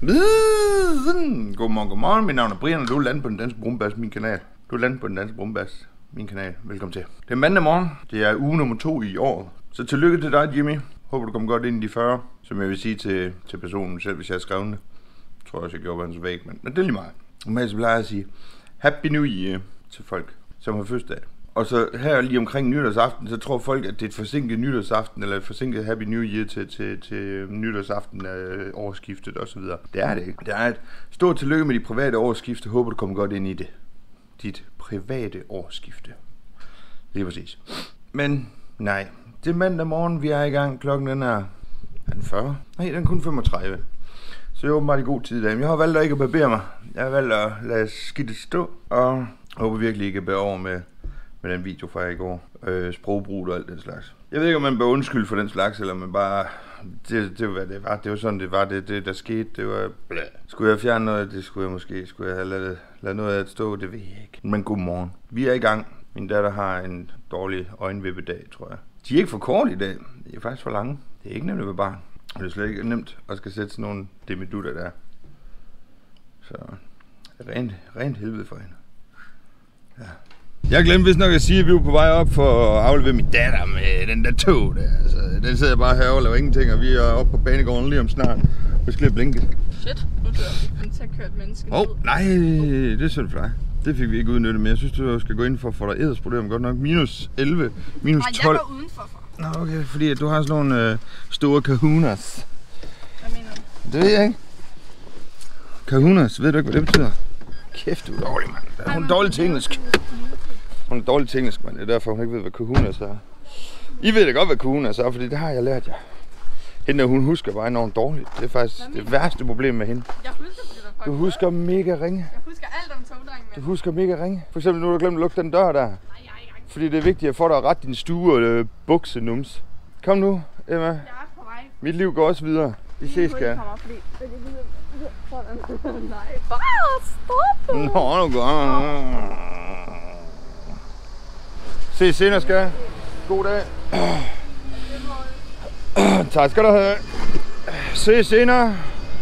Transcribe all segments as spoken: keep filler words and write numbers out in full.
Godmorgen, godmorgen. Mit navn er Brian, og du er landet på den danske brumbas, min kanal. Du er landet på den danske brumbas, min kanal. Velkommen til. Det er mandag morgen. Det er uge nummer to i år. Så tillykke til dig, Jimmy. Håber, du kommer godt ind i de fyrre, som jeg vil sige til, til personen selv, hvis jeg har skrevet det. Jeg tror også, jeg gjorde på hans væg, men, men det er lige meget. Normalt så plejer jeg at sige Happy New Year til folk, som har fødselsdag. Og så her lige omkring nytårsaften, så tror folk, at det er et forsinket nytårsaften, eller et forsinket Happy New Year til, til, til nytårsaften af årsskiftet osv. Det er det ikke. Det er et stort tillykke med de private årsskifte. Håber, du kommer godt ind i det. Dit private årsskifte. Lige præcis. Men nej, det er mandag morgen, vi er i gang. Klokken den er, er den fyrre? Nej, den er kun femogtredive. Så jeg er åbenbart i god tid i dag. Men jeg har valgt at ikke at barbere mig. Jeg har valgt at lade skidtet stå, og håber virkelig ikke at bære over med med den video fra i går. Øh, sprogbrug og alt den slags. Jeg ved ikke, om man bør undskylde for den slags, eller man bare... Det, det var, hvad det var. Det var sådan, det var. Det, det der skete, det var... Blæh. Skulle jeg fjerne noget? Det skulle jeg måske. Skulle jeg have ladet, ladet noget af det stå? Det ved jeg ikke. Men godmorgen. Vi er i gang. Min datter har en dårlig øjenvippedag, tror jeg. De er ikke for kort i dag. De er faktisk for lange. Det er ikke nemt at være barn. Det er slet ikke nemt at skal sætte sådan nogle demidutter der. Så... Rent, rent helvede for hende. Ja. Jeg glemte vist nok at sige, at vi var på vej op for at aflevere min datter med den der tog der. Altså, den sidder bare herovre og laver ingenting, og vi er oppe på banegården lige om snart. Vi skal lige blinke. Shit, nu dør han til at køre et menneske ned. Åh, oh, nej, det er synd for dig. Det fik vi ikke udnyttet, men jeg synes, du skal gå ind for at få dig ædersproblem godt nok. Minus elleve, minus tolv. Nej, jeg går udenfor for. Nå, okay, fordi at du har sådan nogle øh, store kahunas. Hvad mener du? Det ved jeg ikke. Kahunas, ved du ikke, hvad det betyder? Kæft, du er dårlig, mand. Hun er dårlig til engelsk. Hun er dårlig til engelsk, mand. Det er derfor, hun ikke ved, hvad kahunas er. I ved da godt, hvad kahunas er, fordi det har jeg lært jer. Hende, hun husker bare enormt dårligt. Det er faktisk det værste problem med hende. Jeg husker, fordi der Du husker mega ringe. Jeg husker alt om togdrengen. Du husker mega ringe. For eksempel nu har du glemt at lukke den dør der. Nej, jeg er ikke. Fordi det er vigtigt at få dig ret din stue og øh, buksenums. Kom nu, Emma. Jeg er på vej. Mit liv går også videre. Vi ses, skat. Nej, bare stop. Nå, nu går. Ses senere, skat. God dag. Tak skal du have. Ses senere.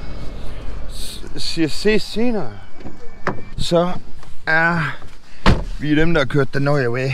Siger ses senere. Så er vi dem, der har kørt den nøje way.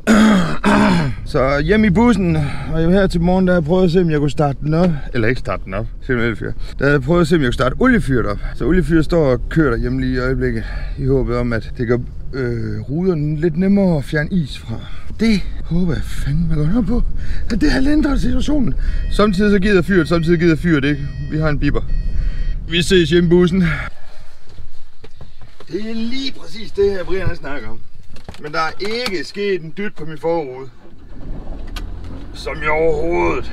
Så hjem i bussen, og jeg her til morgen, der har jeg prøvet at se, om jeg kunne starte den op. Eller ikke starte den op, simpelthen. Der har jeg prøvet at se, om jeg kunne starte oliefyret op. Så oliefyret står og kører derhjemme lige i øjeblikket. I håbet om, at det gør øh, ruderne lidt nemmere at fjerne is fra. Det håber jeg fandme godt op på, at det har lindret situationen. Samtidig så gider fyret, samtidig gider fyret ikke. Vi har en biber. Vi ses hjemme i bussen. Det er lige præcis det her, Brian snakker om. Men der er ikke sket en dyt på min forrude. Som i overhovedet.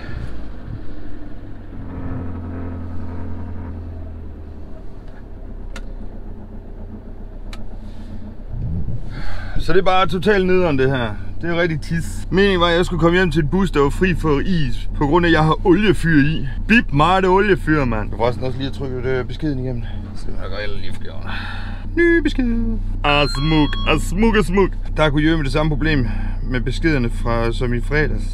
Så det er bare totalt nederen det her. Det er rigtig tis. Meningen var, at jeg skulle komme hjem til et bus, der var fri for is. På grund af, at jeg har oliefyr i. Bip mig det oliefyr, mand. Jeg får også også lige at trykke beskeden igennem. Så jeg går ellers lige flere. Ny besked. Ah, smuk. Ah, smuk og smuk. Der kunne jeg med det samme problem med beskederne fra som i fredags.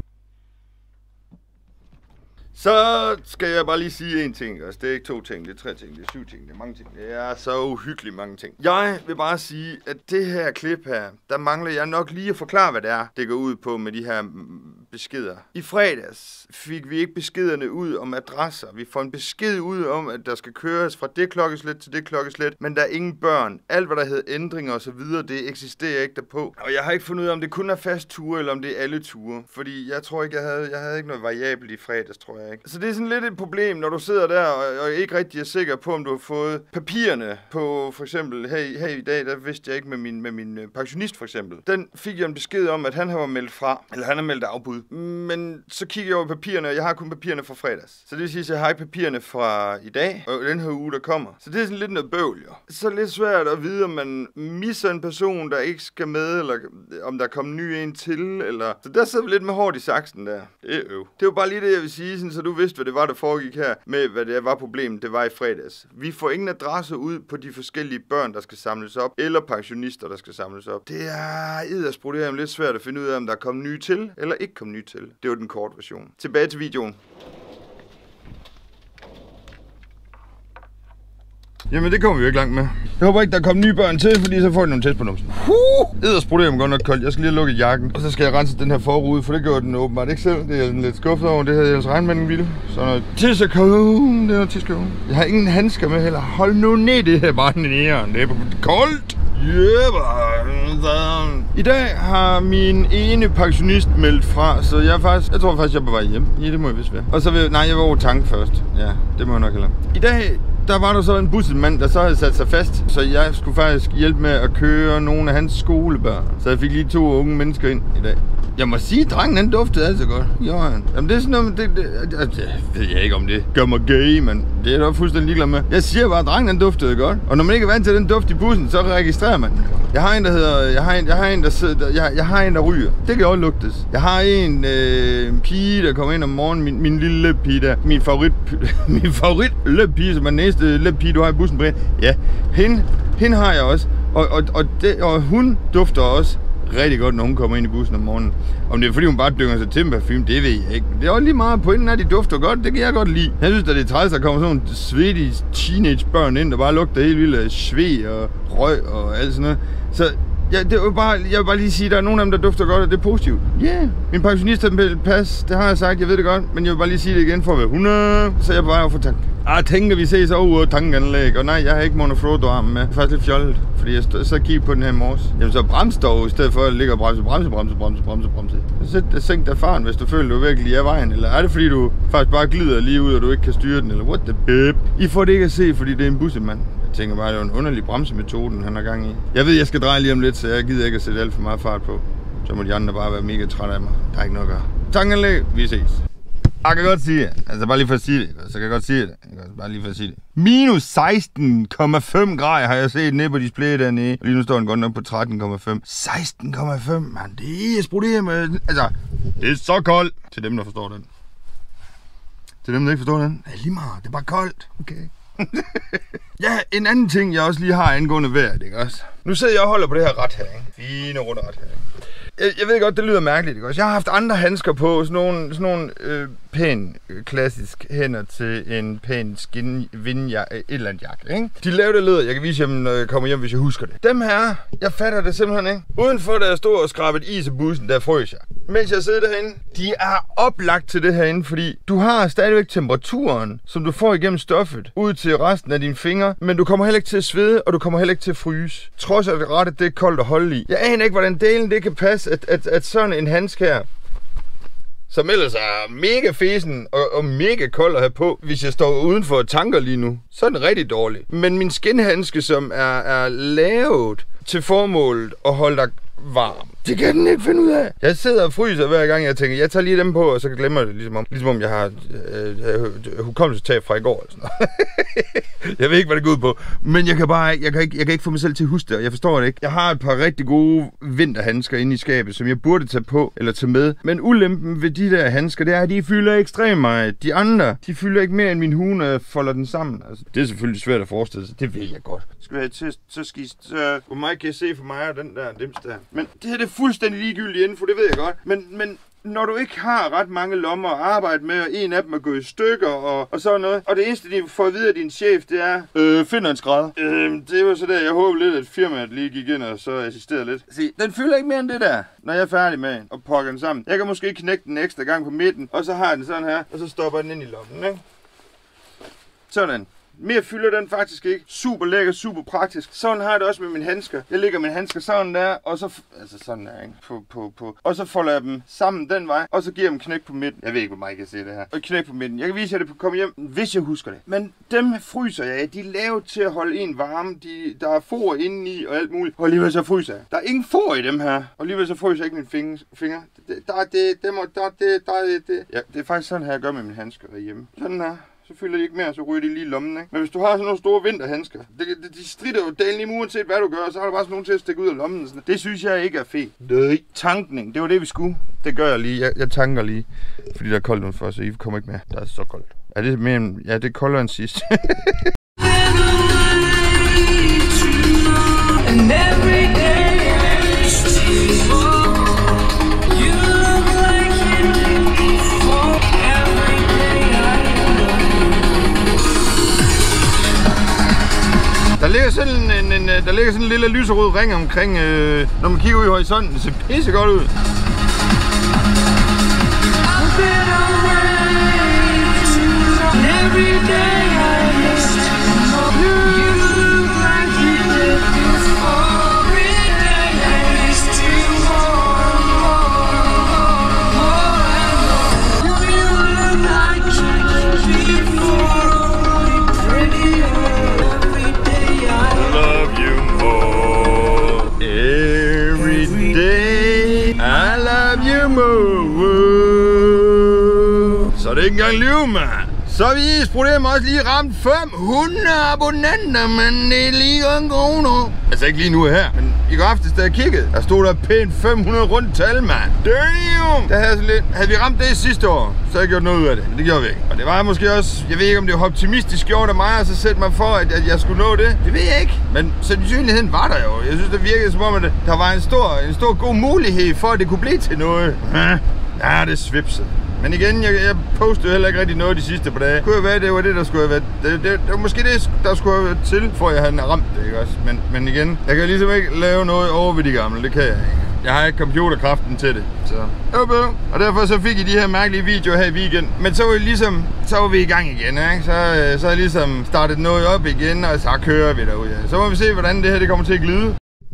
Så skal jeg bare lige sige en ting. Altså, det er ikke to ting, det er tre ting, det er syv ting, det er mange ting. Det er så uhyggeligt mange ting. Jeg vil bare sige, at det her klip her, der mangler jeg nok lige at forklare, hvad det er, det går ud på med de her beskeder. I fredags fik vi ikke beskederne ud om adresser. Vi får en besked ud om, at der skal køres fra det klokkeslæt til det klokkeslæt, men der er ingen børn. Alt, hvad der hedder ændringer og så videre, det eksisterer ikke derpå. Og jeg har ikke fundet ud af, om det kun er fast ture, eller om det er alle ture. Fordi jeg tror ikke, jeg havde, jeg havde ikke noget variabelt i fredags, tror jeg ikke. Så det er sådan lidt et problem, når du sidder der og, og ikke rigtig er sikker på, om du har fået papirerne på, for eksempel, her, her i dag, der vidste jeg ikke med min, med min pensionist, for eksempel. Den fik jeg en besked om, at han har meldt fra, eller han har meldt afbud. Men så kigger jeg over papirerne, og jeg har kun papirerne fra fredags. Så det vil sige, at jeg har ikke papirerne fra i dag, og den her uge, der kommer. Så det er sådan lidt noget bøvl, jo. Så er det lidt svært at vide, om man misser en person, der ikke skal med, eller om der kommer ny en til, eller... Så der sidder vi lidt med hårdt i saksen der. Det er øv. Det var bare lige det, jeg vil sige, sådan, så du vidste, hvad det var, der foregik her, med hvad det var problemet, det var i fredags. Vi får ingen adresse ud på de forskellige børn, der skal samles op, eller pensionister, der skal samles op. Det er edderspruderet lidt svært at finde ud af, om der er kommet nye til, eller ikke kommet nye til. Det var den korte version. Tilbage til videoen. Jamen det kommer vi jo ikke langt med. Jeg håber ikke, der kommer nye børn til, fordi så får de nogle tæt på numsen. Huh! Eddersproblem godt nok koldt. Jeg skal lige have lukket jakken. Og så skal jeg rense den her forrude, for det gjorde den åbenbart ikke selv. Det er jeg lidt skuffet over. Det havde jeg ellers regnet med, den ville. Så noget tissekone. Det er noget tissekone. Jeg har ingen handsker med heller. Hold nu ned det her bare næren. Det er koldt. Yeah, I dag har min ene pensionist meldt fra, så jeg er faktisk, jeg tror faktisk, jeg er på vej hjem. Ja, det må jeg vist være. Og så vil, nej, jeg var over tank først. Ja, det må jeg nok heller. I dag, der var der så en bussemand, der så havde sat sig fast, så jeg skulle faktisk hjælpe med at køre nogle af hans skolebørn. Så jeg fik lige to unge mennesker ind i dag. Jeg må sige, at drengen han duftede altid godt. Jo, han. Jamen det er sådan noget, det, det, det, det ved jeg ikke om det gør mig gay, men det er jeg da fuldstændig ligeglad med. Jeg siger bare, at drengen han duftede godt. Og når man ikke er vant til den duft i bussen, så registrerer man den. Jeg har en, der hedder, jeg har en, jeg har en, der sidder, jeg, jeg har en, der ryger. Det kan også lugtes. Jeg har en øh, pige, der kommer ind om morgenen, min, min lille pige der, min favorit, min favorit lille pige, som er den næste lille pige, du har i bussen, Brian. Ja, hende, hende har jeg også. Og, og, og, det, og hun dufter også rigtig godt, når hun kommer ind i bussen om morgenen. Om det er fordi, hun bare dynger sig til en parfume, det ved jeg ikke. Det er også lige meget på inden, at de dufter godt, det kan jeg godt lide. Jeg synes, at det er træls, der kommer sådan nogle svedige teenagebørn ind, der bare lugter helt vildt af sved og røg og alt sådan noget. Så ja, det var bare, jeg vil bare lige sige, at der er nogle af dem, der dufter godt, og det er positivt. Ja, yeah. Min pensionist har en pas, det har jeg sagt, jeg ved det godt, men jeg vil bare lige sige det igen for at være hundrede, så jeg er på vej over for tank. Ah, tænker vi ses over tankanlæg, og nej, jeg har ikke monofrodo-armen med. Det er faktisk lidt fjollet, fordi jeg stod, så kiggede på den her i morges. Jamen så brems dog, i stedet for at ligge og bremse, bremse, bremse, bremse, bremse, bremse. Så sæt dig, sænk dig faren, hvis du føler, du virkelig er vejen, eller er det fordi, du faktisk bare glider lige ud, og du ikke kan styre den, eller what the bip. I får det ikke at se, fordi det er en bussemand. Jeg tænker bare, det er en underlig bremsemetode, han har gang i. Jeg ved, jeg skal dreje lige om lidt, så jeg gider ikke at sætte alt for meget fart på. Så må de andre bare være mega trætte af mig. Der er ikke noget at gøre. Tankanlæg, vi ses. Jeg kan godt sige det. Altså bare lige for at sige det. Så kan jeg godt sige det. Jeg kan bare lige for at sige det. Minus seksten komma fem grader har jeg set nede på displayet dernede. Og lige nu står den godt nok på tretten komma fem. seksten komma fem, mand. Det er spruderet med. Altså, det er så koldt. Til dem, der forstår den. Til dem, der ikke forstår den. Det er lige meget. Det er bare koldt. Okay. Ja, en anden ting, jeg også lige har angående vejret, ikke også? Nu sidder jeg og holder på det her ret her, ikke? Fine runde ret her, ikke? Jeg, jeg ved godt, det lyder mærkeligt, ikke også? Jeg har haft andre handsker på, sådan nogle, sådan nogle øh, pæn, øh, klassisk hænder til en pæn skin, vindjakke, et eller andet jakke, ikke? De lavede læder, jeg kan vise dem, når jeg kommer hjem, hvis jeg husker det. Dem her, jeg fatter det simpelthen ikke. Udenfor, da jeg stod og skrabede is i bussen, der frøs jeg. Mens jeg sidder derinde, de er oplagt til det herinde, fordi du har stadigvæk temperaturen, som du får igennem stoffet, ud til resten af dine fingre, men du kommer heller ikke til at svede, og du kommer heller ikke til at fryse. Trods at det ret, at det er koldt at holde i. Jeg aner ikke, hvordan delen det kan passe, at, at, at sådan en handske her, som ellers er mega fesen og, og mega kold at have på, hvis jeg står udenfor og tanker lige nu, så er den rigtig dårlig. Men min skinhandske, som er, er lavet til formålet at holde dig varm, det kan den ikke finde ud af. Jeg sidder og fryser hver gang, jeg tænker, jeg tager lige dem på, og så glemmer det, ligesom om, ligesom om jeg har øh, hukommelsestab fra i går. Eller sådan noget. Jeg ved ikke, hvad det går ud på, men jeg kan bare jeg kan ikke, jeg kan ikke få mig selv til at huske det, og jeg forstår det ikke. Jeg har et par rigtig gode vinterhandsker inde i skabet, som jeg burde tage på eller tage med. Men ulempen ved de der handsker, det er, at de fylder ekstremt meget. De andre, de fylder ikke mere end min hue, når jeg folder den sammen. Altså, det er selvfølgelig svært at forestille sig, det ved jeg godt. Skal vi have test, så skal I, så, hvor meget kan jeg se for mig og den der dims der. Men det her det er fuldstændig ligegyldigt info, det ved jeg godt. Men, men når du ikke har ret mange lommer at arbejde med, og en af dem er gået i stykker og, og sådan noget, og det eneste, de får at vide af din chef, det er, øh, finder en skrædder. Øh, det var så der, jeg håber lidt, at firmaet lige gik ind og så assisterede lidt. Se, den fylder ikke mere end det der, når jeg er færdig med og pakker den sammen. Jeg kan måske knække den ekstra gang på midten, og så har jeg den sådan her, og så stopper den ind i lommen, ikke? Sådan. Mere fylder den faktisk ikke. Super lækker, super praktisk. Sådan har jeg det også med mine handsker. Jeg lægger mine handsker sådan der, og så... Altså sådan der, ikke? På, på, på. Og så folder jeg dem sammen den vej, og så giver jeg dem knæk på midten. Jeg ved ikke, hvor meget jeg kan se det her. Og knæk på midten. Jeg kan vise jer det på komme hjem, hvis jeg husker det. Men dem fryser jeg af. De er lavet til at holde en varme. De, der er for indeni og alt muligt. Og alligevel så fryser jeg. Der er ingen for i dem her. Og alligevel så fryser jeg ikke mine fingre. Det, der er det, det må, der er det, der er det, det. Ja, det er faktisk sådan her, jeg gør med mine handsker derhjemme. Sådan her. Så fylder de ikke mere, så ryger de lige i lommen, ikke? Men hvis du har sådan nogle store vinterhandsker, det, det, de strider jo dalen lige uanset hvad du gør, og så har du bare sådan nogle til at stikke ud af lommen. Sådan. Det synes jeg ikke er fedt. Nej. Tankning, det var det vi skulle. Det gør jeg lige. Jeg, jeg tanker lige, fordi der er koldt udenfor, så I kommer ikke med. Der er så koldt. Er det mere end... Ja, det er koldere end sidst. Der ligger sådan en, en, der ligger sådan en lille lyserød ring omkring, øh, når man kigger ud i horisonten. Det ser pisse godt ud. Så det er ikke engang liv, mand. Så har vi i Isproblem også lige ramt fem hundrede abonnenter, men det er lige en kroner. Altså ikke lige nu her, men i går aftes, da jeg kiggede, der stod der pænt fem hundrede rundt tal, mand. Damn! Der havde, sådan lidt, havde vi ramt det sidste år, så havde jeg gjort noget ud af det, men det gjorde vi ikke. Og det var måske også, jeg ved ikke om det var optimistisk gjort af mig, at så sætte mig for, at, at jeg skulle nå det. Det ved jeg ikke. Men sandsynligheden var der jo. Jeg synes, det virkede som om, at der var en stor, en stor god mulighed for, at det kunne blive til noget. Ja, det svipsede. Men igen, jeg, jeg postede heller ikke rigtig noget de sidste par dage. Det kunne jo være, det var det, der skulle have været. Det, det, det var måske det, der skulle have været til, for jeg havde ramt det, ikke også? Men, men igen, jeg kan ligesom ikke lave noget over ved de gamle. Det kan jeg ikke. Jeg har ikke computerkraften til det. Så okay. Og derfor så fik I de her mærkelige videoer her i weekend. Men så var vi ligesom, så var vi i gang igen, ikke? Så, så har jeg ligesom startet noget op igen, og så kører vi derude. Så må vi se, hvordan det her det kommer til at glide.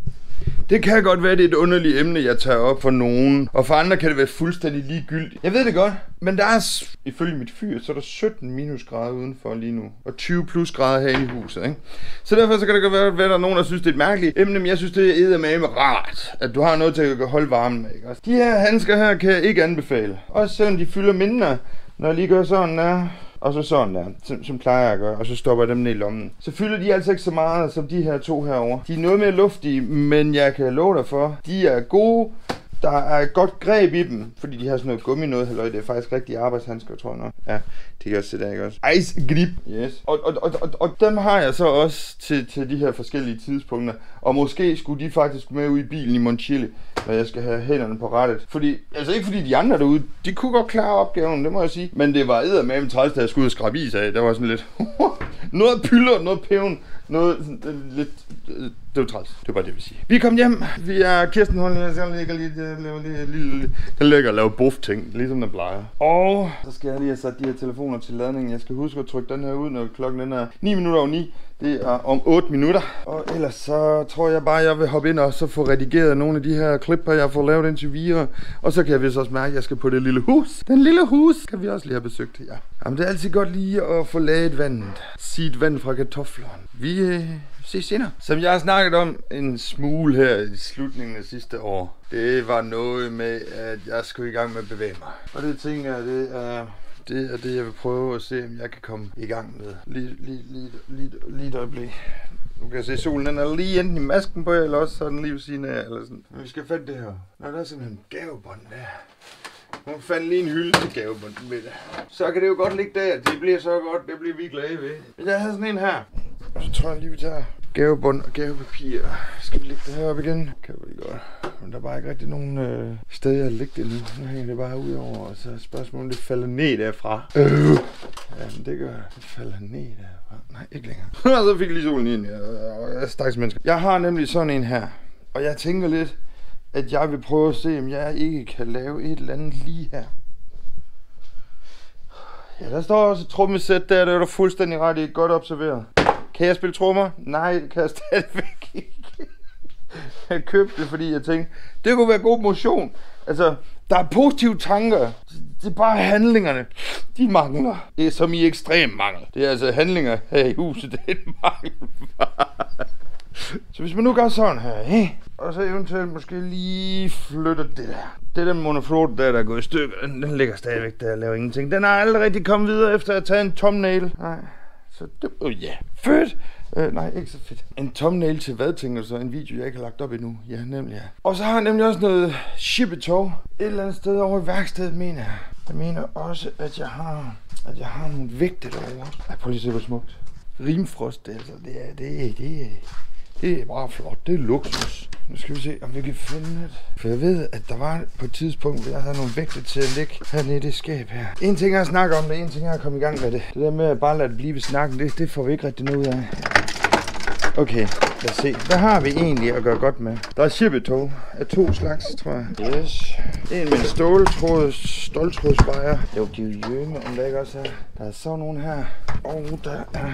Det kan godt være, det er et underligt emne, jeg tager op for nogen. Og for andre kan det være fuldstændig ligegyldigt. Jeg ved det godt, men der er, ifølge mit fyr, så er der sytten minusgrader udenfor lige nu. Og tyve plus grader herinde i huset, ikke? Så derfor så kan det godt være, at der er nogen, der synes, det er et mærkeligt emne. Men jeg synes, det er eddermame rart, at du har noget til at holde varmen med, ikke? De her handsker her kan jeg ikke anbefale. Også selvom de fylder mindre, når jeg lige gør sådan der. Og så sådan der, som, som plejer jeg at gøre, og så stopper jeg dem ned i lommen. Så fylder de altså ikke så meget som de her to herovre. De er noget mere luftige, men jeg kan love dig for, de er gode. Der er et godt greb i dem, fordi de har sådan noget gummi noget, halløj. Det er faktisk rigtige arbejdshandsker, tror jeg nok. Ja, det kan jeg også se der, ikke også? Ice grip. Yes. Og, og, og, og, og dem har jeg så også til, til de her forskellige tidspunkter. Og måske skulle de faktisk med ud i bilen i Monchille, når jeg skal have hænderne på rettet. Fordi, altså ikke fordi de andre derude, de kunne godt klare opgaven, det må jeg sige. Men det var eddermame træls, da jeg skulle ud og skrabe is af. Der var sådan lidt noget pylder, noget peven, noget sådan, lidt... Det var træls. Det var bare det, vi siger. Vi er kommet hjem. Vi er Kirsten Holm. Jeg ligger lige, jeg laver lige, lille, jeg ligger og laver buff-ting, ligesom den plejer. Og så skal jeg lige have sat de her telefoner til ladningen. Jeg skal huske at trykke den her ud, når klokken er ni minutter over ni. Det er om otte minutter. Og ellers så tror jeg bare, at jeg vil hoppe ind og så få redigeret nogle af de her klipper, jeg får lavet indtil videre. Og så kan jeg vist også mærke, at jeg skal på det lille hus. Den lille hus kan vi også lige have besøgt, ja. Jamen det er altid godt lige at få laget vandet. Sit vand fra kartoflerne. Vi øh, ses senere. Som jeg har snakket om en smule her i slutningen af sidste år. Det var noget med, at jeg skulle i gang med at bevæge mig. Og det tænker jeg, det er... Det er det, jeg vil prøve at se, om jeg kan komme i gang med. Lige, lige, lige, lige, lige et øjeblik. Nu kan jeg se, at solen den er lige enten i masken på, eller også så er den lige ved siden af. Eller sådan. Men vi skal fatte det her. Nå, der er sådan en gavebånd der. Hun fandt lige en hylde til gavebånden med det. Så kan det jo godt ligge der. Det bliver så godt. Det bliver vi glade ved. Men jeg har sådan en her. Og så tror jeg lige, vi tager gavebånd og gavepapir. Skal vi lægge det her op igen? Kan vi godt. Men der er bare ikke rigtig nogen øh, steder at lægge det nu. Nu hænger det bare ud over, og så er spørgsmålet, det falder ned derfra. Øh. Ja, men det gør det. falder ned derfra. Nej, ikke længere. Og så fik jeg lige solen ind. Jeg er stakkels mennesker. Jeg har nemlig sådan en her. Og jeg tænker lidt, at jeg vil prøve at se, om jeg ikke kan lave et eller andet lige her. Ja, der står også et trommesæt der. Det er der fuldstændig ret i. Godt observeret. Kan jeg spille trommer? Nej, det kan jeg stadigvæk ikke. Jeg købte det, fordi jeg tænkte, det kunne være god motion. Altså, der er positive tanker. Det er bare handlingerne. De mangler. Det er som i ekstrem mangel. Det er altså handlinger her i huset. Det er en mangel. Så hvis man nu gør sådan her, eh? Og så eventuelt måske lige flytter det der. Det der monoflot der, der er gået i stykker, den, den ligger stadigvæk der og laver ingenting. Den er aldrig rigtig kommet videre efter at have taget en thumbnail. Nej. Så det, oh ja, yeah. Fedt! Uh, nej, ikke så fedt. En thumbnail til hvad, tænker du så? En video, jeg ikke har lagt op endnu. Ja, nemlig ja. Og så har jeg nemlig også noget shippetov. Et eller andet sted over i værkstedet, mener jeg. Jeg mener også, at jeg har, at jeg har nogle vægte derovre. Ej, prøv lige at se, hvor smukt. Rimfrost, altså. Det er, det er, det er, det er bare flot. Det er luksus. Nu skal vi se, om vi kan finde det. For jeg ved, at der var på et tidspunkt, hvor jeg havde nogle vægte til at ligge hernede i det skab her. En ting er at snakke om det, en ting er at komme i gang med det. Det der med at bare lade det blive ved snakken, det, det får vi ikke rigtig noget ud af. Okay, lad os se. Hvad har vi egentlig at gøre godt med? Der er shippetog af to slags, tror jeg. Yes. En med en ståltråd, ståltrådsbejer. Jo, de er jo jømme, om der ikke også er. Der er så nogle her. Og der er...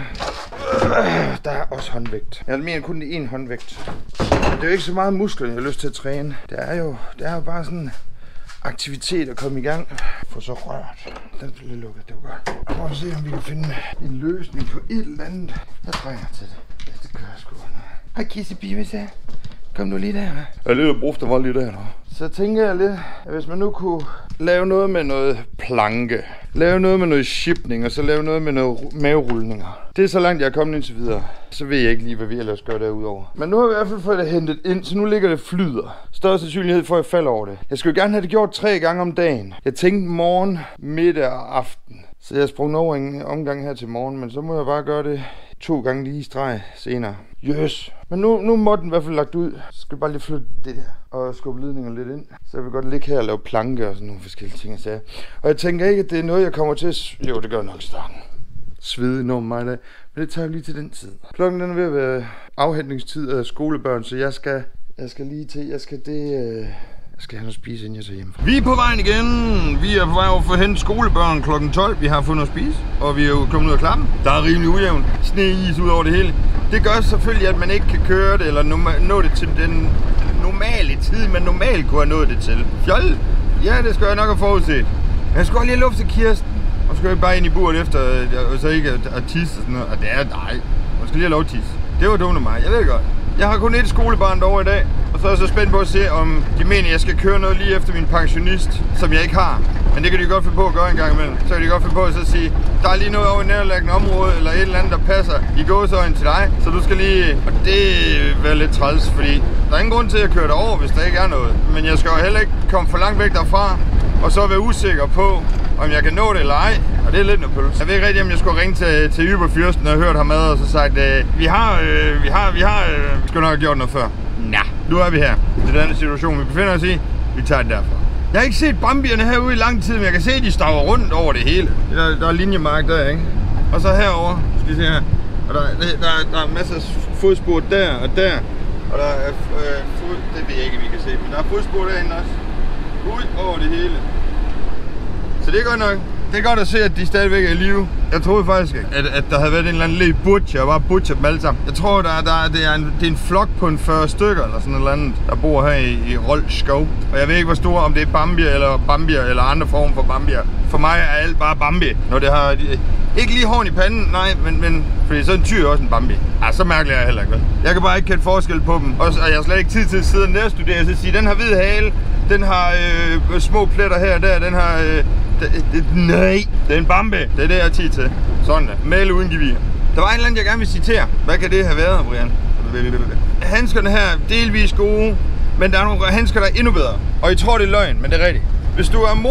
Øh, der er også håndvægt. Jeg mener kun det er én håndvægt. Det er jo ikke så meget muskler, jeg har lyst til at træne. Det er jo, det er jo bare sådan aktivitet at komme i gang. Få så rørt. Den bliver lukket, det var godt. Og prøv at se, om vi kan finde en løsning på et eller andet. Jeg trænger til det. Ja, det gør jeg sgu. Hej Kisse Bibisa. Kom du lige der, hva'? Jeg er lidt af brugt, der var lige der, nu. Så tænker jeg lidt, at hvis man nu kunne lave noget med noget planke, lave noget med noget shipning, og så lave noget med noget maverulninger. Det er så langt, jeg er kommet indtil videre. Så ved jeg ikke lige, hvad vi ellers gør derudover. Men nu har vi i hvert fald fået det hentet ind, så nu ligger det flyder. Større sandsynlighed for, at jeg falder over det. Jeg skulle gerne have det gjort tre gange om dagen. Jeg tænkte morgen, middag og aften. Så jeg sprang over en omgang her til morgen, men så må jeg bare gøre det to gange lige i streg senere. Yes. Men nu, nu må den i hvert fald lagt ud. Så skal jeg bare lige flytte det der og skubbe ledninger lidt ind. Så jeg vil godt ligge her og lave planke og sådan nogle forskellige ting. Og, og jeg tænker ikke, at det er noget, jeg kommer til at... Jo, det gør nok i starten. Svede enormt meget af. Men det tager jo lige til den tid. Klokken den er ved at være afhentningstid af skolebørn, så jeg skal, jeg skal lige til... Jeg skal det... Øh Jeg skal have noget at spise, inden jeg tager hjem. Vi er på vejen igen. Vi er på vej over for at hente skolebørn klokken tolv. Vi har fundet noget at spise, og vi er jo kommet ud af klappen. Der er rimelig ujævnt. Sne is ud over det hele. Det gør selvfølgelig, at man ikke kan køre det, eller nå det til den normale tid, man normalt kunne have nået det til. Fjol! Ja, det skal jeg nok have forudset. Men jeg skulle lige have luft til Kirsten. Og skal ikke bare ind i buret efter, og så ikke at tisse og sådan noget. Og det er nej. Man skal lige have lov at tisse. Det var dumt af mig. Jeg ved godt. Jeg har kun et skolebarn derovre i dag, og så er jeg så spændt på at se, om de mener, at jeg skal køre noget lige efter min pensionist, som jeg ikke har. Men det kan de godt finde på at gøre en gang imellem. Så kan de godt finde på at så sige, der er lige noget over i nærliggende område, eller et eller andet, der passer i gåseøjne til dig. Så du skal lige... Og det være lidt træls, fordi der er ingen grund til at køre derover, hvis der ikke er noget. Men jeg skal jo heller ikke komme for langt væk derfra, og så være usikker på, om jeg kan nå det eller ej. Og det er lidt noget pølse. Jeg ved ikke rigtig, om jeg skulle ringe til, til Yberfyrsten og hørt ham med, og så sagt, øh, vi har, øh, vi har, vi har, øh, vi skulle nok have gjort noget før. Nah, nu er vi her. Det er den situation, vi befinder os i. Vi tager den derfra. Jeg har ikke set bambierne herude i lang tid, men jeg kan se, at de staver rundt over det hele. Der, der er linjemark der, ikke? Og så herover, skal I se her. Og der, der, der, der er masser af fodspor der og der. Og der er øh, fod, det ved jeg ikke, vi kan se, men der er fodspor derinde også. Ud over det hele. Så det er godt nok. Det er godt at se, at de stadigvæk er i live. Jeg troede faktisk ikke, at, at der havde været en eller anden lille butcher, og bare butcher dem alle sammen. Jeg tror, der, der, det, er en, det er en flok på en fyrre stykker, eller sådan noget andet, der bor her i, i Rold Skov. Og jeg ved ikke, hvor stor, om det er bambier, eller bambier, eller andre former for bambier. For mig er alt bare bambi, når det har... Ikke lige horn i panden, nej, men, men fordi så er en tyr også en bambi. Ah, så mærkeligt er jeg heller ikke, vel? Jeg kan bare ikke kende forskel på dem. Og, og jeg har slet ikke tid til at sidde og nærstudere, så sige, den har hvid hale, den har øh, små pletter her og der, den har... Øh, det, det, nej, det er en bambi. Det er det, jeg har tid til. Sådan der. Male uden gevir. Der var en eller anden, jeg gerne vil citere. Hvad kan det have været, Brian? Handskerne her delvis gode, men der er nogle handsker, der er endnu bedre. Og I tror, det er løgn, men det er rigtigt. Hvis du er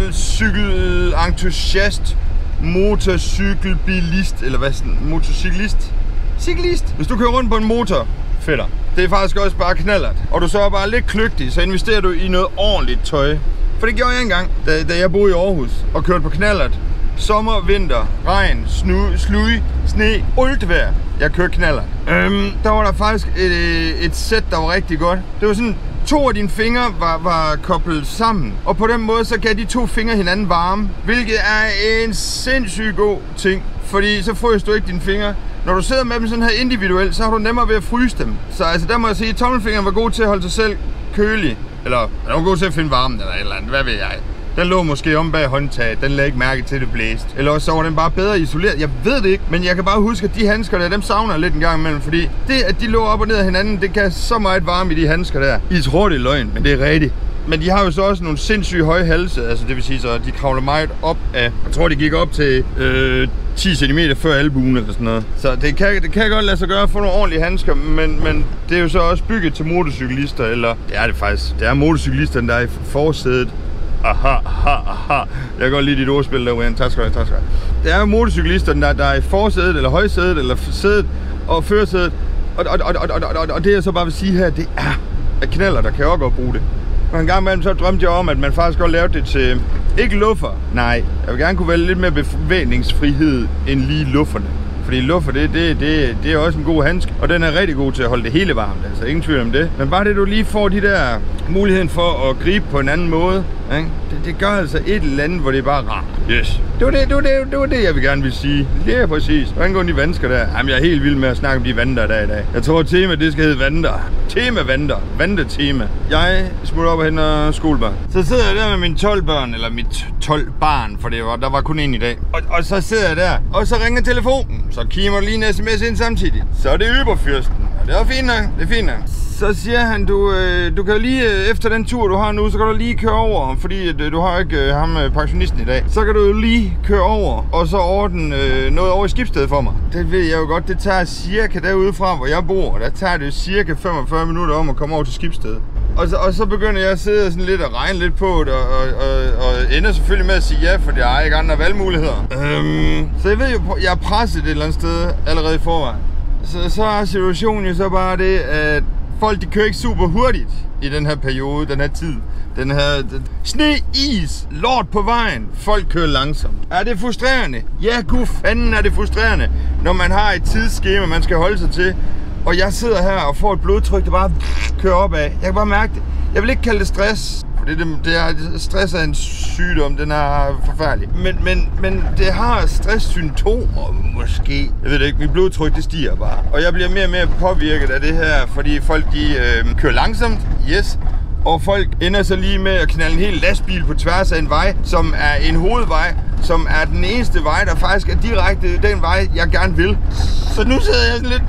motorcykel-entusiast, motorcykelbilist, eller hvad sådan, motorcyklist, cyklist. Hvis du kører rundt på en motor, fætter. Det er faktisk også bare knallert. Og du så er bare lidt kløgtig, så investerer du i noget ordentligt tøj. For det gjorde jeg engang, da, da jeg boede i Aarhus og kørte på knallert. Sommer, vinter, regn, snu, slud, sne, alt vejr. Jeg kørte knallert. Øhm, der var der faktisk et, et sæt, der var rigtig godt. Det var sådan, to af dine fingre var, var koblet sammen. Og på den måde, så gav de to fingre hinanden varme. Hvilket er en sindssygt god ting. Fordi så frøs du ikke dine fingre. Når du sidder med dem sådan her individuelt, så har du nemmere ved at fryse dem. Så altså, der må jeg sige, at tommelfingeren var god til at holde sig selv kølig. Eller den var god til at finde varmen eller et eller andet, hvad ved jeg. Den lå måske om bag håndtaget, den lagde ikke mærke til, det blæste. Eller også så var den bare bedre isoleret, jeg ved det ikke. Men jeg kan bare huske, at de handsker der, dem savner jeg lidt en gang imellem. Fordi det, at de lå op og ned af hinanden, det kan så meget varme i de handsker der. I tror, det er løgn, men det er rigtigt. Men de har jo så også nogle sindssygt høje halse, altså det vil sige så, at de kravler meget op af, jeg tror, de gik op til øh, ti centimeter før albuen eller sådan noget. Så det kan, det kan godt lade sig gøre at få nogle ordentlige handsker, men, men det er jo så også bygget til motorcyklister, eller det er det faktisk. Det er motorcyklisterne, der er i forsædet. Aha, aha, aha. Jeg kan godt lide dit ordspil der, Brian. Tak skal du have, tak skal du have. Det er jo motorcyklisterne, der, der er i forsædet, eller højsædet, eller sædet og førersædet. Og, og, og, og, og, og, og det jeg så bare vil sige her, det er, at knaller, der kan også godt bruge det. Og en gang imellem så drømte jeg om, at man faktisk godt lavede det til, ikke luffer, nej, jeg vil gerne kunne vælge lidt mere bevægningsfrihed end lige lufferne. Fordi luffer, det, det, det, det er også en god handske, og den er rigtig god til at holde det hele varmt, altså ingen tvivl om det. Men bare det, du lige får de der muligheden for at gribe på en anden måde, ikke? Det, det gør altså et eller andet, hvor det er bare rart. Yes. Det var det, det, var det, det var det, jeg vil gerne vil sige. Det er præcis. Hvordan går de vandsker der? Jamen, jeg er helt vild med at snakke om de vandter der i dag. Jeg tror, tema det skal hedde vandter. Tema vandter. Vandetema. Jeg smutter op og henter skolebørn. Så sidder jeg der med mine tolv børn, eller mit tolv barn, for det var, der var kun en i dag. Og, og så sidder jeg der, og så ringer telefonen. Så kimer lige en sms ind samtidig. Så er det Uberfyrsten. Og det er fint nok, det er fint nok. Så siger han, du, øh, du kan lige, øh, efter den tur du har nu, så kan du lige køre over, fordi øh, du har ikke øh, ham øh, pensionisten i dag. Så kan du jo lige køre over, og så ordne øh, noget over i Skibsted for mig. Det ved jeg jo godt, det tager cirka derude fra, hvor jeg bor. Der tager det jo cirka femogfyrre minutter om at komme over til Skibsted. Og så, og så begynder jeg at sidde sådan lidt og regne lidt på det, og, og, og, og ender selvfølgelig med at sige ja, for jeg har ikke andre valgmuligheder. Øhm, så jeg ved jo, jeg er presset et eller andet sted allerede i forvejen. Så, så er situationen jo så bare det, at folk de kører ikke super hurtigt i den her periode, den her tid. Den her den, sne, is, lort på vejen. Folk kører langsomt. Er det frustrerende? Ja, gud fanden er det frustrerende, når man har et tidsskema, man skal holde sig til. Og jeg sidder her og får et blodtryk, der bare kører opad. Jeg kan bare mærke det. Jeg vil ikke kalde det stress. Det, det, det er, stress er en sygdom, den er forfærdelig. Men, men, men det har stresssymptomer, måske. Jeg ved det ikke, mit blodtryk det stiger bare. Og jeg bliver mere og mere påvirket af det her, fordi folk de øh, kører langsomt, yes. Og folk ender så lige med at knalde en hel lastbil på tværs af en vej, som er en hovedvej, som er den eneste vej, der faktisk er direkte den vej, jeg gerne vil. Så nu sidder jeg sådan lidt...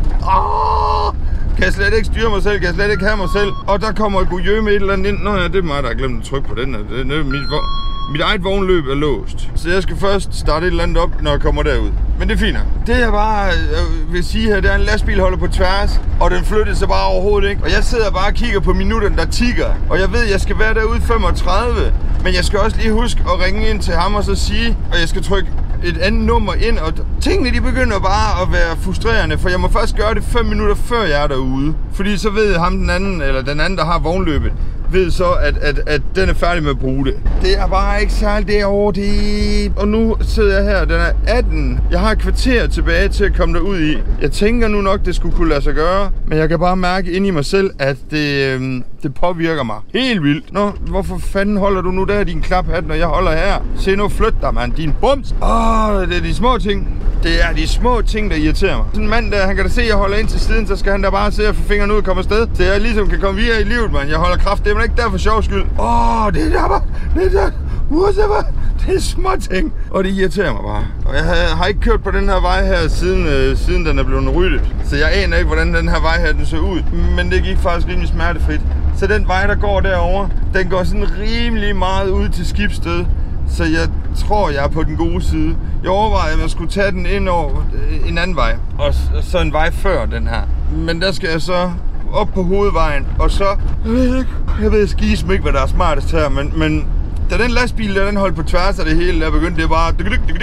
Åh! Kan jeg slet ikke styre mig selv, kan jeg slet ikke have mig selv. Og der kommer et gujø med et eller andet ind. Nå ja, det er mig, der har glemt at trykke på den her. Det er mit, mit eget vognløb er låst. Så jeg skal først starte et eller andet op, når jeg kommer derud. Men det er fint. Det jeg bare øh, vil sige her, det er en lastbil holder på tværs, og den flytter sig bare overhovedet ikke. Og jeg sidder bare og kigger på minutterne, der tigger. Og jeg ved, jeg skal være derude femogtredive. Men jeg skal også lige huske at ringe ind til ham og så sige, og jeg skal trykke et andet nummer ind, og tingene de begynder bare at være frustrerende, for jeg må først gøre det fem minutter før jeg er derude. Fordi så ved ham den anden, eller den anden, der har vognløbet, ved så, at, at, at den er færdig med at bruge det. Det er bare ikke særligt derovre, det... Og nu sidder jeg her, den er atten. Jeg har et kvarter tilbage til at komme derud i. Jeg tænker nu nok, det skulle kunne lade sig gøre, men jeg kan bare mærke inde i mig selv, at det, øhm, det påvirker mig helt vildt. Nå, hvorfor fanden holder du nu der din klaphat, når jeg holder her? Se nu, flyt dig, mand, din bums. Åh, det er de små ting. Det er de små ting, der irriterer mig. Sådan en mand der, han kan da se, at jeg holder ind til siden, så skal han da bare se at få fingrene ud og komme afsted. Så jeg ligesom kan komme videre i livet, mand. Jeg holder kraft, det er man ikke der for sjov skyld. Åh, det er der bare, det er der. Whatever. Det er små ting, og det irriterer mig bare. Og jeg har ikke kørt på den her vej her, siden, øh, siden den er blevet ryddet. Så jeg aner ikke, hvordan den her vej her den ser ud. Men det gik faktisk rimelig smertefrit. Så den vej, der går derover, den går sådan rimelig meget ud til Skibsted. Så jeg tror, jeg er på den gode side. Jeg overvejede, at jeg skulle tage den ind over en anden vej. Og så en vej før den her. Men der skal jeg så op på hovedvejen. Og så... Jeg ved ikke, jeg ved skisme ikke, hvad der er smartest her. Men, men da den lastbil, der den holdt på tværs af det hele, der begyndte det bare...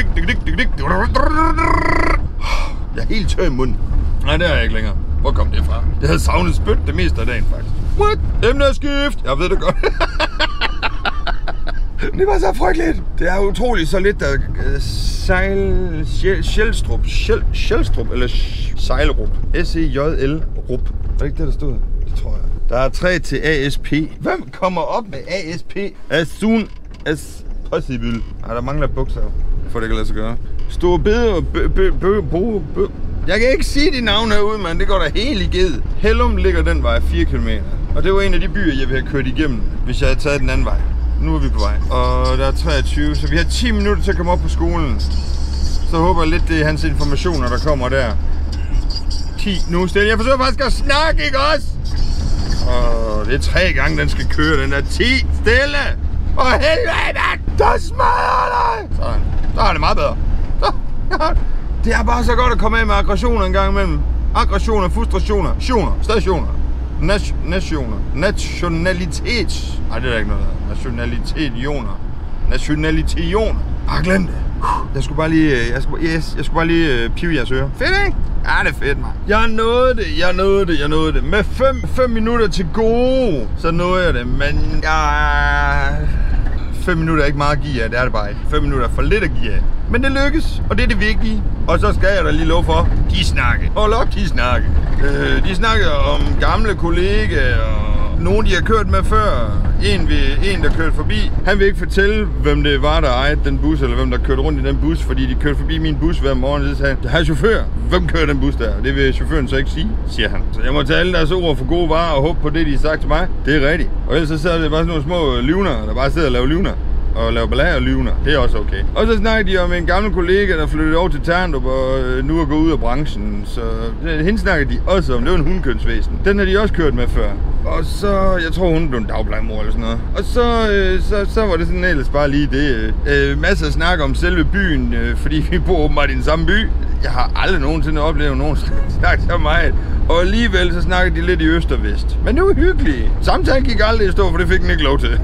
Jeg er helt tør i munden. Nej, det er jeg ikke længere. Hvor kom det fra? Jeg havde savnet spyt det meste af dagen, faktisk. What? Emneskift! Jeg ved det godt. Det var så frygteligt. Det er utroligt så lidt, der sejl... Sjælstrup. Sjælstrup, eller Sejlrup. S E J L Rup. Er det ikke det, der stod? Det tror jeg. Der er tre til A S P. Hvem kommer op med A S P? As soon as possible. Ej, der mangler bukser, for det kan lade sig gøre. Store bede og bø, bø, bø, bø, bø. Jeg kan ikke sige de navne herude, mand. Det går da helt i ged. Hellum ligger den vej fire kilometer. Og det var en af de byer, jeg ville have kørt igennem, hvis jeg havde taget den anden vej. Nu er vi på vej. Og der er treogtyve, så vi har ti minutter til at komme op på skolen. Så håber jeg lidt, det er hans informationer, der kommer der. ti nu stille. Jeg forsøger faktisk at snakke, ikke også? Og det er tre gange, den skal køre, den der ti stille. Og helvede, mand! Der smadrer dig! Sådan. Der er det meget bedre. Så, ja. Det er bare så godt at komme af med aggressioner en gang imellem. Aggressioner, frustrationer, sioner, stationer. Nation, nationer, nationalitet. Nej, det er der ikke noget der. Nationalitet, joner. Nationalitet-joner. Ah, glem det. Jeg skulle bare lige, jeg skulle, yes, jeg skulle bare lige uh, pive jeres ører. Fedt, ikke? Ja, det er fedt, mand. Jeg nåede det, jeg nåede det, jeg nåede det. Med fem, fem minutter til gode, så nåede jeg det. Men jeg fem minutter er ikke meget at give af, det er det bare ikke. fem minutter er for lidt at give af. Men det lykkes, og det er det vigtige. Og så skal jeg da lige love for, de snakke. Hold op, de snakke. Øh, de snakker om gamle kollegaer og nogen, de har kørt med før. En, ved, en, der kørte forbi. Han vil ikke fortælle, hvem det var, der ejede den bus, eller hvem der kørte rundt i den bus, fordi de kørte forbi min bus hver morgen. Så sagde han, jeg har chauffør. Hvem kører den bus der? Det vil chaufføren så ikke sige, siger han. Så jeg må tage alle deres ord for gode varer og håbe på det, de har sagt til mig. Det er rigtigt. Og ellers så sidder det bare sådan nogle små lyvner, der bare sidder og laver lyvner. Og lave ballade og lyvner. Det er også okay. Og så snakker de om en gammel kollega, der flyttede over til Terndrup og nu er gået ud af branchen. Så hende snakker de også om. Det var en hundkønsvæsen. Den har de også kørt med før. Og så, jeg tror hun blev en dagplejemor eller sådan noget. Og så, øh, så, så var det sådan ellers bare lige det. Øh, masser af snak om selve byen, øh, fordi vi bor åbenbart i den samme by. Jeg har aldrig nogensinde oplevet nogen snakke så meget. Og alligevel så snakker de lidt i øst og vest. Men det var hyggeligt. Samtalen gik aldrig i stå, for det fik den ikke lov til.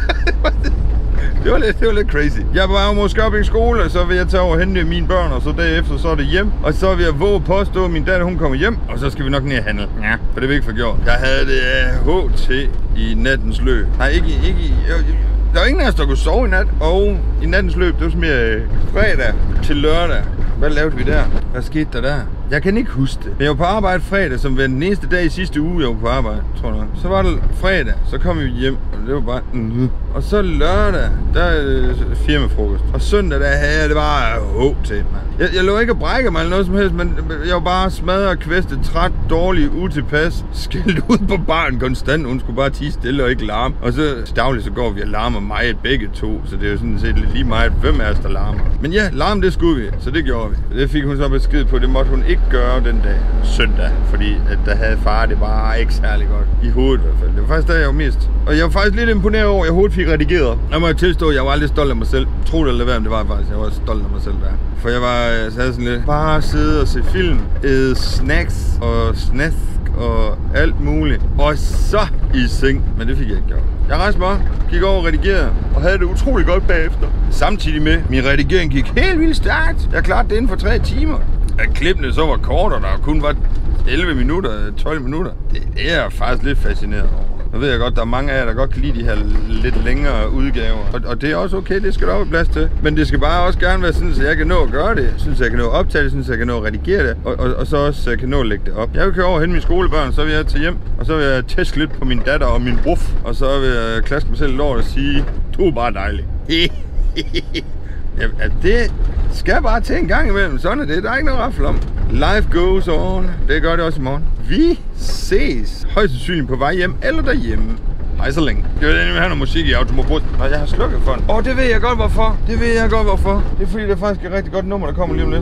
Det var, lidt, det var lidt crazy. Jeg var mod Skørping skole, og så vil jeg tage over og hente mine børn, og så derefter så er det hjem. Og så vil jeg våge påstå, at min datter hun kommer hjem, og så skal vi nok ned og handle. Ja, for det vil ikke få gjort. Jeg havde det H T i nattens løb. Nej, ikke, ikke i... Der var ingen af os, der kunne sove i nat, og i nattens løb, det var sådan mere fredag til lørdag. Hvad lavede vi der? Hvad skete der der? Jeg kan ikke huske det. Jeg var på arbejde fredag, som var den eneste dag i sidste uge, jeg var på arbejde, tror jeg. Så var det fredag, så kom vi hjem, og det var bare... Mm-hmm. Og så lørdag, der er firmafrokost. Og søndag, der havde jeg det bare H T, mand. Jeg, jeg lå ikke at brække mig eller noget som helst, men jeg var bare smadret, kvæstet, træt, dårlig, utilpas. Skældt ud på baren konstant. Hun skulle bare tie stille og ikke larme. Og så dagligt så går vi og larmer meget begge to, så det er jo sådan set lige meget, hvem af os, der larmer. Men ja, larm det skulle vi, så det gjorde vi. Det fik hun så besked på, det måtte hun ikke gøre den dag, søndag, fordi at der havde far det bare ikke særlig godt i hovedet i hvert fald. Det var faktisk der, jeg var mest. Og jeg var faktisk lidt imponeret over, at jeg hovedet fik redigeret. Jeg må jo tilstå, at jeg var aldrig stolt af mig selv. Tro det eller hvad, det var faktisk. Jeg var stolt af mig selv der. For jeg var, jeg havde sådan lidt, bare sidde og se film, æde snacks og snask og alt muligt. Og så i seng. Men det fik jeg ikke gjort. Jeg rejste mig, gik over og redigerede, og havde det utrolig godt bagefter. Samtidig med, min redigering gik helt vildt stærkt. Jeg klarede det inden for tre timer. At klippene så var kort, og der kun var elleve minutter, tolv minutter. Det, det er jeg faktisk lidt fascineret over. Nu ved jeg godt, der er mange af jer, der godt kan lide de her lidt længere udgaver. Og, og det er også okay, det skal der også plads til. Men det skal bare også gerne være sådan, så jeg kan nå at gøre det. Jeg synes, jeg kan nå at optage det, så jeg kan nå at redigere det. Og, og, og så også, så jeg kan nå at lægge det op. Jeg vil køre over og hente mine skolebørn, så vil jeg tage hjem. Og så vil jeg tæske lidt på min datter og min bruf. Og så vil jeg klaske mig selv lort og sige, du er bare dejlig. Ja, det skal bare til en gang imellem. Sådan er det. Der er ikke noget raffel om. Life goes on. Det gør det også i morgen. Vi ses. Højst sandsynligt på vej hjem eller derhjemme. Hej så længe. Det er det, vi har noget musik i Automobrud. Nå, jeg har slukket for den. Åh, oh, det ved jeg godt hvorfor. Det ved jeg godt hvorfor. Det er fordi, det er faktisk et rigtig godt nummer, der kommer lige om lidt.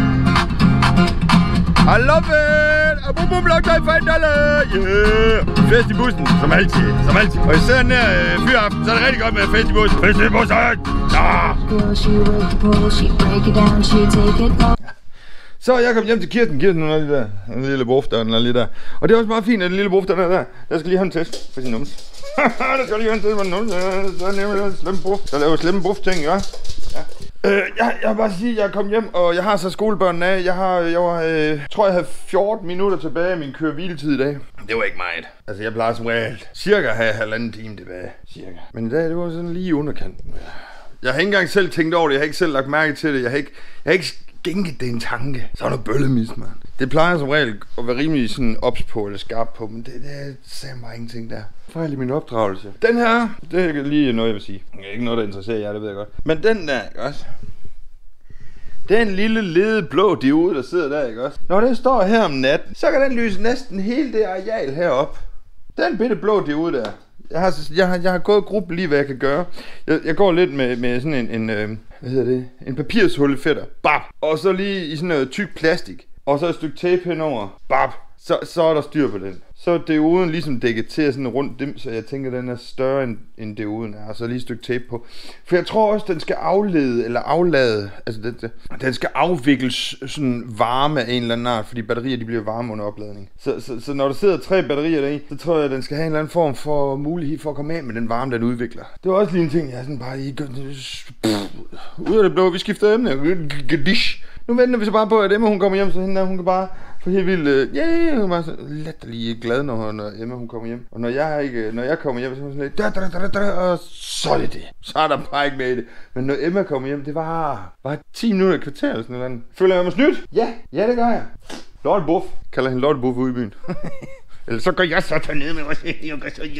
I love it! A boom boom lock time fight dollar! Yeah! Fest i bussen, som altid, som altid. Og især den her øh, fyraften, så er det rigtig godt med fest i bussen. Fest i bussen! Ah! Så jeg kom hjem til Kirsten. Kirsten, den er lige der. Den lille bruf der, den er lige der. Og det er også meget fint, at den lille bruf der er der. Jeg skal lige have en test for sin numse. Der skal lige have en test for sin numse. Så er nemlig en slemme bruf. Der laver slemme bruf ting, ja. Ja. Øh, jeg, jeg vil bare sige, at jeg er kommet hjem, og jeg har så skolebørnene af. Jeg har, jeg var, øh, tror jeg havde fjorten minutter tilbage af min køre-hviletid i dag. Det var ikke meget. Altså jeg plejer som regel cirka at have halvanden time tilbage. Cirka. Men i dag, det var sådan lige i underkanten. Jeg har ikke engang selv tænkt over det. Jeg har ikke selv lagt mærke til det. Jeg har ikke, jeg har ikke skænket det en tanke. Så er der bøllemis, mand. Det plejer som regel at være rimelig sådan ops på eller skarp på, men det, det sagde mig ingenting der. Fejl i min opdragelse. Den her, det er lige noget, jeg vil sige. Det er ikke noget, der interesserer jer, det ved jeg godt. Men den der, ikke også? Den lille lede blå diode, der sidder der, ikke også? Når den står her om natten, så kan den lyse næsten hele det areal herop. Den bitte blå diode der. Jeg har, jeg har, jeg har gået gruppe lige, hvad jeg kan gøre. Jeg, jeg går lidt med, med sådan en, en øh, hvad hedder det? En papirshulefætter. Bap! Og så lige i sådan noget tyk plastik. Og så et stykke tape henover. Bap! Så, så er der styr på den. Så er dioden ligesom dækket til sådan en rund dim, så jeg tænker, den er større end, end dioden er. Og så lige et stykke tape på. For jeg tror også, den skal aflede, eller aflade, altså det, det, den skal afvikles sådan varme af en eller anden art, fordi batterier de bliver varme under opladning. Så, så, så når der sidder tre batterier deri, så tror jeg, at den skal have en eller anden form for mulighed for at komme af med den varme, den udvikler. Det var også lige en ting, jeg sådan bare lige... Ud af det blå, vi skifter emne. Nu venter vi så bare på, at Emma hun kommer hjem, så hende der, hun kan bare For helt vildt, ja, yeah, hun var så latterlig glad, når, hun, når Emma hun kommer hjem. Og når jeg, ikke, når jeg kommer hjem, så er hun sådan lidt, da, da, da, da, og så er det det. Så er der bare ikke med i det. Men når Emma kommer hjem, det var bare ti minutter i kvarter eller sådan noget. Føler jeg mig snydt? Ja, ja det gør jeg. Lorte Buff. Kalder hende Lorte Buff ude i byen. Eller så går jeg så dernede med mig. Jeg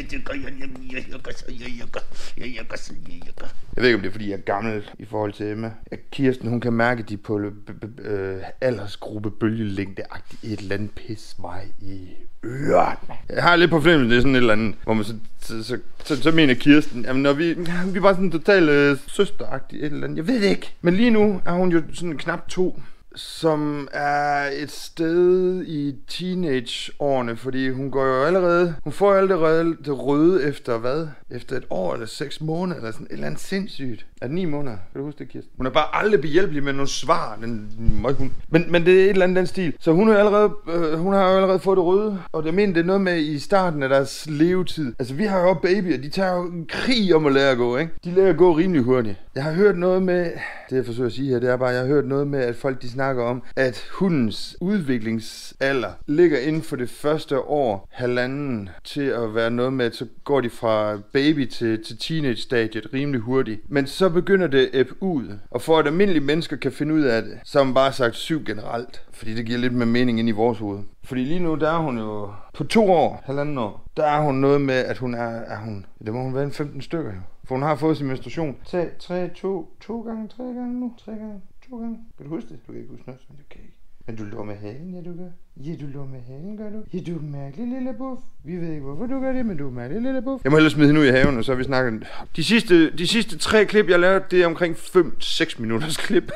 ved ikke, om det er, fordi jeg er gammel i forhold til Emma. Kirsten, hun kan mærke, at de på øh, aldersgruppe bølgelængde-agtigt et eller andet pis mig i øret. Jeg har lidt på fornemmelsen, det er sådan et eller andet, hvor man så, så, så, så, så mener Kirsten, jamen når vi, vi er bare sådan totalt øh, søsteragtigt et eller andet. Jeg ved det ikke. Men lige nu er hun jo sådan knap to. Som er et sted i teenageårene, fordi hun går jo allerede, hun får jo allerede det røde efter hvad? Efter et år eller seks måneder, eller sådan et eller andet sindssygt. Er det ni måneder? Kan du huske det, Kirsten? Hun er bare aldrig behjælpelig med nogle svar, den hun. Men, men det er et eller andet den stil. Så hun har allerede, øh, hun har jo allerede fået det røde, og det mener det er noget med i starten af deres levetid. Altså vi har jo babyer, de tager jo en krig om at lære at gå, ikke? De lærer at gå rimelig hurtigt. Jeg har hørt noget med, det jeg forsøger at sige her, det er bare, jeg har hørt noget med, at folk de snakker om, at hundens udviklingsalder ligger inden for det første år, halvanden, til at være noget med, at så går de fra baby til, til teenage-stadiet rimelig hurtigt. Men så begynder det at ebbe ud, og for at almindelige mennesker kan finde ud af det, så har man bare sagt syv generelt, fordi det giver lidt mere mening ind i vores hoved. Fordi lige nu, der er hun jo på to år, halvanden år, der er hun noget med, at hun er, er hun, det må hun være en femten stykker jo. For hun har fået sin menstruation. Tre, tre, to, to gange, tre gange nu, tre gange. Kan du huske det? Du kan ikke huske noget, men du kan ikke. Men du lå med halen, ja du gør. Ja, du lå med halen, gør du. Ja, du er mærkelig lille buff. Vi ved ikke, hvorfor du gør det, men du er mærkelig lille buff. Jeg må hellere smide hende ud i haven, og så har vi snakket. De sidste, de sidste tre klip, jeg lavede, det er omkring fem til seks minutters klip.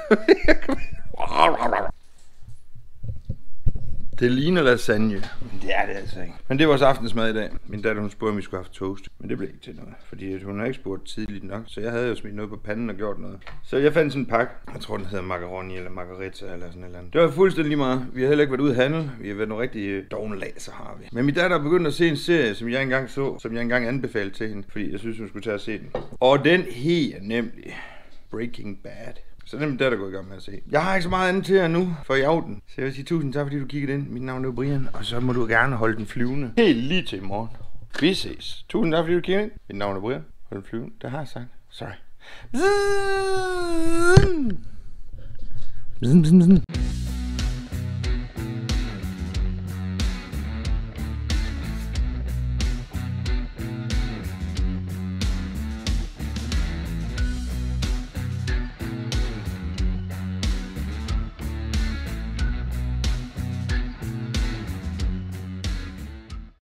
Det ligner lasagne, men det er det altså ikke. Men det var vores aftensmad i dag. Min datter hun spurgte, om vi skulle have haft toast. Men det blev ikke til noget, fordi hun har ikke spurgt tidligt nok. Så jeg havde jo smidt noget på panden og gjort noget. Så jeg fandt sådan en pakke. Jeg tror, den hedder macaroni eller margarita eller sådan et eller andet. Det var fuldstændig lige meget. Vi har heller ikke været ude at handle. Vi har været nogle rigtig dogne laser, har vi. Men min datter begyndte at se en serie, som jeg engang så. Som jeg engang anbefalede til hende. Fordi jeg synes, hun skulle tage og se den. Og den her nemlig Breaking Bad. Så den der, der går i gang med at se. Jeg har ikke så meget andet til jer nu for i aften. Så jeg vil sige tusind tak, fordi du kiggede ind. Mit navn er Brian, og så må du gerne holde den flyvende. Helt lige til i morgen. Vi ses. Tusind tak, fordi du kiggede ind. Mit navn er Brian. Hold den flyvende. Det har jeg sagt. Sorry. Bzzz. Bzzz, bzzz, bzzz.